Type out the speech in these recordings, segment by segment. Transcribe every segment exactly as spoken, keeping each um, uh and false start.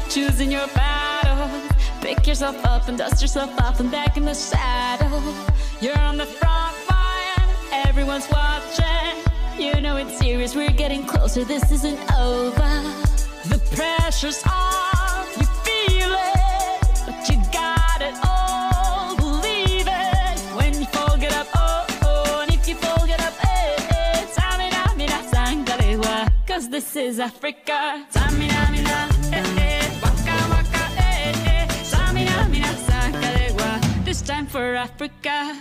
choosing your battles. Pick yourself up and dust yourself off and back in the saddle. You're on the front line, everyone's watching. You know it's serious, we're getting closer, this isn't over. The pressure's on, you feel it, but you got it all, believe it. When you fall, get up, oh, oh, and if you fall, get up, eh, eh. Samina, mina, sangalewa, cause this is Africa. Samina, mina, eh, eh, waka, waka, eh, eh. Samina, mina, sangalewa, this time for Africa.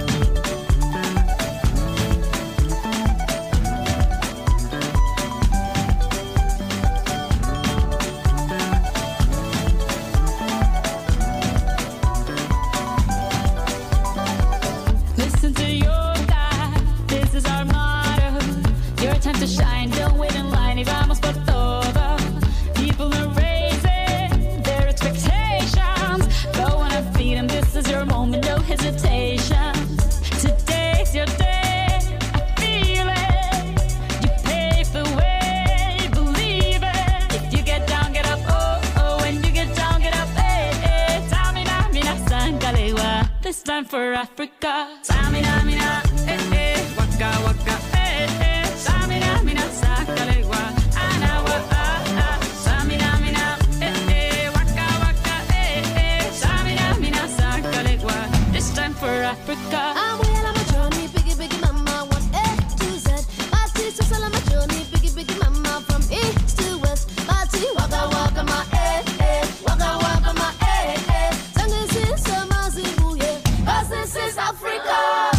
Listen to your God, this is our motto. Your time to shine, don't wait in line, y vamos por todo. People are raising their expectations. Go on and feed them, this is your moment, no hesitation. Today's your day, I feel it. You pave the way, believe it. If you get down, get up, oh, oh. When you get down, get up, eh, eh. Tamina, mina, sangalewa, this time for Africa. Samina, mina, eh, eh, waka, waka, eh, eh. Samina, mina, sangalewa, anawa, ah, ah. Samina, mina, eh, eh, waka, waka, eh, eh. Samina, mina, sangalewa, this time for Africa. I'm well on my journey, biggie, biggie mama, one A to Z. My sister's all on my journey, biggie, biggie mama, from east to west. My tea, waka, waka, my eh, eh, waka, waka, my eh, eh. Sangin' sin, sama, zibu, yeah, cause this is Africa.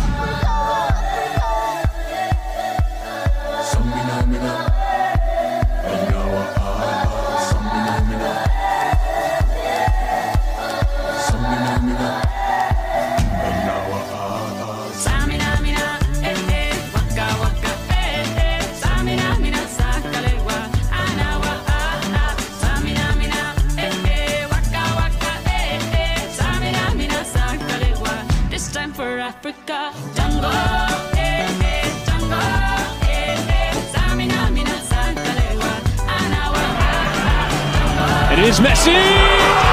Samina, mina, anawa, ah, samina, mina, samina, mina, anawa, ah, Samina, mina, eh, eh, waka, waka, eh, eh. Samina, mina, sangalewa, anawa, ah, ah. Samina, mina, eh, eh, waka, waka, eh, eh. Samina, mina, sangalewa, this time for Africa. Jungle, eh, eh, jungle, eh, eh. Samina, mina, sangalewa, anawa, ah, ah. It is Messi!